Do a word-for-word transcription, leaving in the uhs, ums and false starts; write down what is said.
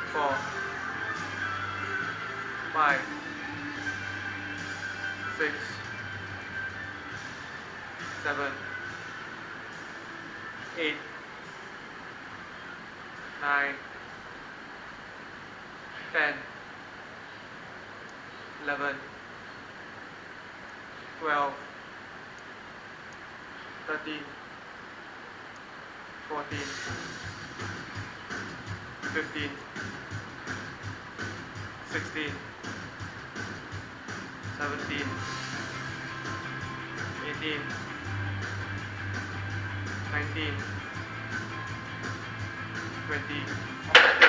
four, five, six, seven, eight, nine, ten, eleven, twelve, thirteen, fourteen, fifteen, sixteen, seventeen, eighteen, nineteen, twenty.